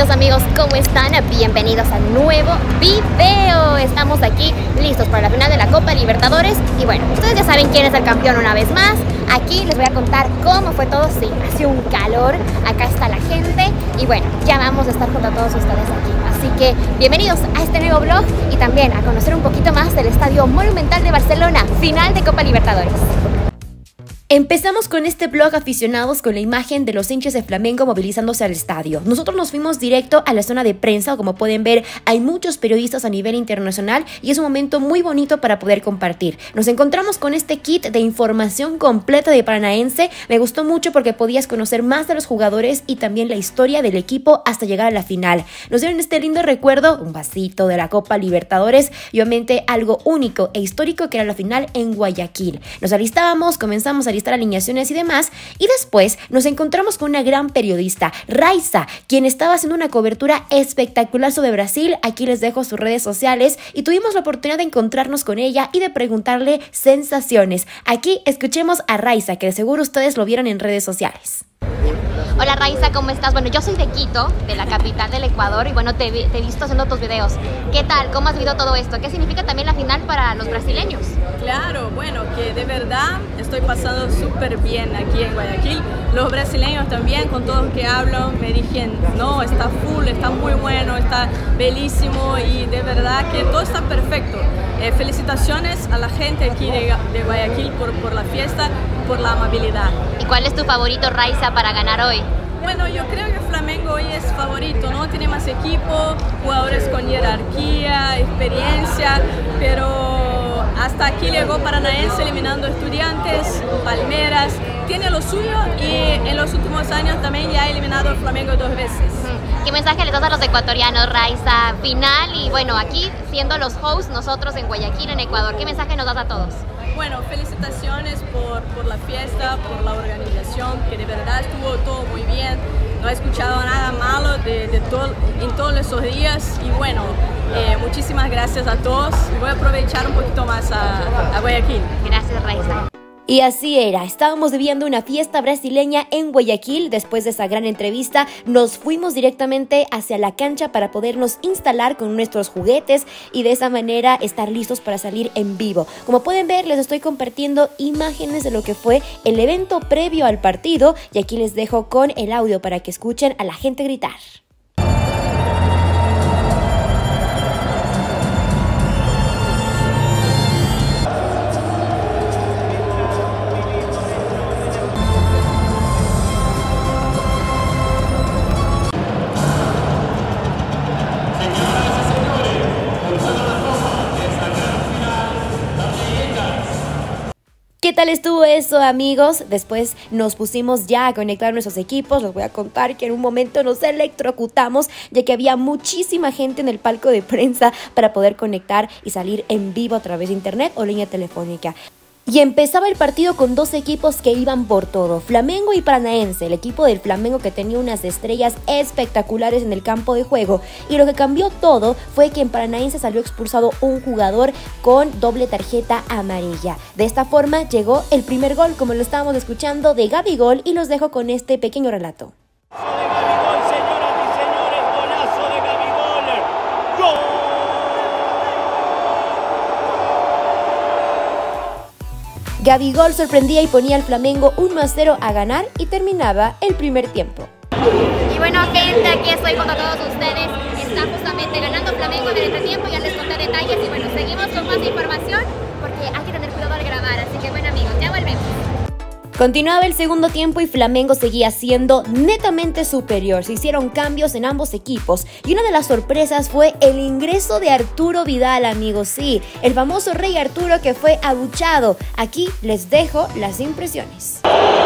Queridos amigos, ¿cómo están? Bienvenidos a un nuevo video. Estamos aquí listos para la final de la Copa Libertadores. Y bueno, ustedes ya saben quién es el campeón una vez más. Aquí les voy a contar cómo fue todo. Sí, hace un calor. Acá está la gente. Y bueno, ya vamos a estar junto a todos ustedes aquí. Así que bienvenidos a este nuevo vlog y también a conocer un poquito más del Estadio Monumental de Barcelona, final de Copa Libertadores. Empezamos con este vlog aficionados con la imagen de los hinchas de Flamengo movilizándose al estadio. Nosotros nos fuimos directo a la zona de prensa. Como pueden ver, hay muchos periodistas a nivel internacional y es un momento muy bonito para poder compartir. Nos encontramos con este kit de información completa de Paranaense. Me gustó mucho porque podías conocer más de los jugadores y también la historia del equipo hasta llegar a la final. Nos dieron este lindo recuerdo, un vasito de la Copa Libertadores y obviamente algo único e histórico que era la final en Guayaquil. Nos alistábamos, comenzamos a alineaciones y demás, y después nos encontramos con una gran periodista, Raiza, quien estaba haciendo una cobertura espectacular sobre Brasil. Aquí les dejo sus redes sociales y tuvimos la oportunidad de encontrarnos con ella y de preguntarle sensaciones. Aquí escuchemos a Raiza, que de seguro ustedes lo vieron en redes sociales. Hola Raiza, ¿cómo estás? Bueno, yo soy de Quito, de la capital del Ecuador, y bueno, te he visto haciendo tus videos. ¿Qué tal? ¿Cómo has vivido todo esto? ¿Qué significa también la final para los brasileños? Claro, bueno, que de verdad estoy pasando súper bien aquí en Guayaquil. Los brasileños también, con todos los que hablo, me dijeron, no, está full, está muy bueno, está bellísimo y de verdad que todo está perfecto. Felicitaciones a la gente aquí de Guayaquil por la fiesta, por la amabilidad. ¿Y cuál es tu favorito, Raiza, para ganar hoy? Bueno, yo creo que Flamengo hoy es favorito, ¿no? Tiene más equipo, jugadores con jerarquía, experiencia, pero hasta aquí llegó Paranaense eliminando Estudiantes, Palmeiras, tiene lo suyo y en los últimos años también ya ha eliminado a Flamengo 2 veces. ¿Qué mensaje les das a los ecuatorianos, Raiza? Final y bueno, aquí siendo los hosts nosotros en Guayaquil, en Ecuador, ¿qué mensaje nos das a todos? Bueno, felicitaciones por la fiesta, por la organización, que de verdad estuvo todo muy bien. No he escuchado nada malo en todos esos días y bueno, muchísimas gracias a todos. Voy a aprovechar un poquito más a Guayaquil. Gracias, Raiza. Y así era, estábamos viviendo una fiesta brasileña en Guayaquil. Después de esa gran entrevista nos fuimos directamente hacia la cancha para podernos instalar con nuestros juguetes y de esa manera estar listos para salir en vivo. Como pueden ver, les estoy compartiendo imágenes de lo que fue el evento previo al partido y aquí les dejo con el audio para que escuchen a la gente gritar. ¿Qué tal estuvo eso, amigos? Después nos pusimos ya a conectar nuestros equipos. Les voy a contar que en un momento nos electrocutamos, ya que había muchísima gente en el palco de prensa para poder conectar y salir en vivo a través de internet o línea telefónica. Y empezaba el partido con dos equipos que iban por todo, Flamengo y Paranaense, el equipo del Flamengo que tenía unas estrellas espectaculares en el campo de juego. Y lo que cambió todo fue que en Paranaense salió expulsado un jugador con doble tarjeta amarilla. De esta forma llegó el primer gol, como lo estábamos escuchando, de Gabigol, y los dejo con este pequeño relato. Gabigol sorprendía y ponía al Flamengo 1-0 a ganar y terminaba el primer tiempo. Y bueno, gente, aquí estoy con todos ustedes. Está justamente ganando Flamengo en el entretiempo, ya les conté detalles y bueno, seguimos con más información porque hay que tener cuidado al grabar, así que bueno amigos, ya volvemos. Continuaba el segundo tiempo y Flamengo seguía siendo netamente superior. Se hicieron cambios en ambos equipos y una de las sorpresas fue el ingreso de Arturo Vidal, amigos. Sí, el famoso Rey Arturo que fue abuchado. Aquí les dejo las impresiones.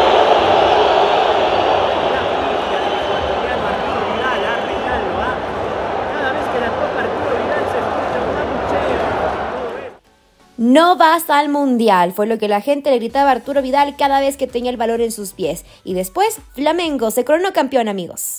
No vas al mundial, fue lo que la gente le gritaba a Arturo Vidal cada vez que tenía el balón en sus pies. Y después, Flamengo se coronó campeón, amigos.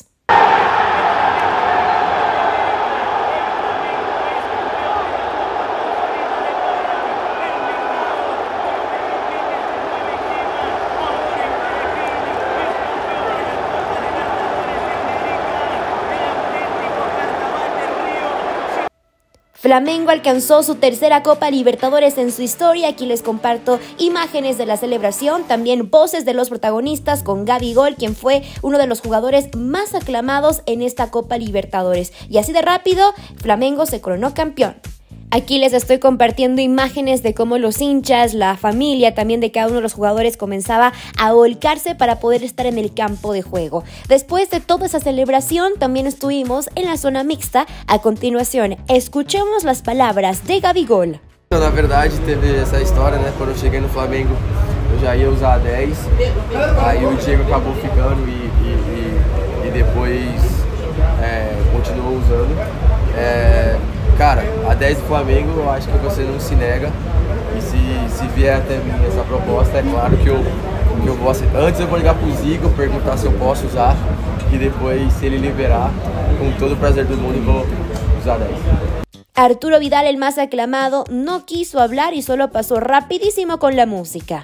Flamengo alcanzó su tercera Copa Libertadores en su historia. Aquí les comparto imágenes de la celebración, también voces de los protagonistas con Gabigol, quien fue uno de los jugadores más aclamados en esta Copa Libertadores. Y así de rápido, Flamengo se coronó campeón. Aquí les estoy compartiendo imágenes de cómo los hinchas, la familia también de cada uno de los jugadores comenzaba a volcarse para poder estar en el campo de juego. Después de toda esa celebración, también estuvimos en la zona mixta. A continuación, escuchemos las palabras de Gabigol. Na verdade, teve essa história, né? Quando eu cheguei no Flamengo, eu já ia usar 10. Aí o Diego acabou ficando e depois continuou usando. Cara, a 10 do Flamengo, eu acho que você não se nega. E se vier até mim essa proposta, é claro que eu vou aceitar. Antes eu vou ligar pro Zico, perguntar se eu posso usar. E depois, se ele liberar, com todo o prazer do mundo, eu vou usar 10. Arturo Vidal, el más aclamado, no quiso hablar y solo pasó rapidísimo con la música.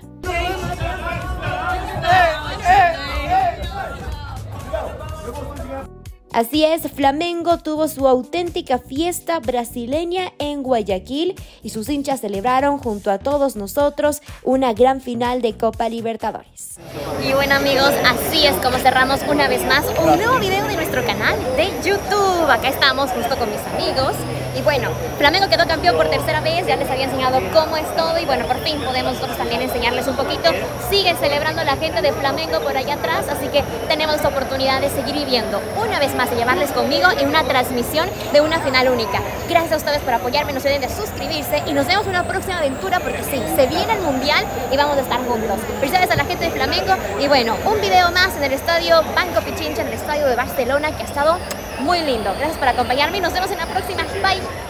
Así es, Flamengo tuvo su auténtica fiesta brasileña en Guayaquil y sus hinchas celebraron junto a todos nosotros una gran final de Copa Libertadores. Y bueno amigos, así es como cerramos una vez más un nuevo video de nuestro canal de YouTube. Acá estamos justo con mis amigos. Y bueno, Flamengo quedó campeón por tercera vez, ya les había enseñado cómo es todo y bueno, por fin podemos nosotros también enseñarles un poquito. Sigue celebrando la gente de Flamengo por allá atrás, así que tenemos esta oportunidad de seguir viviendo una vez más y llevarles conmigo en una transmisión de una final única. Gracias a ustedes por apoyarme, no se olviden de suscribirse y nos vemos en una próxima aventura porque sí, se viene el Mundial y vamos a estar juntos. Felicidades a la gente de Flamengo y bueno, un video más en el estadio Banco Pichincha, en el estadio de Barcelona, que ha estado muy lindo. Gracias por acompañarme y nos vemos en la próxima. Bye.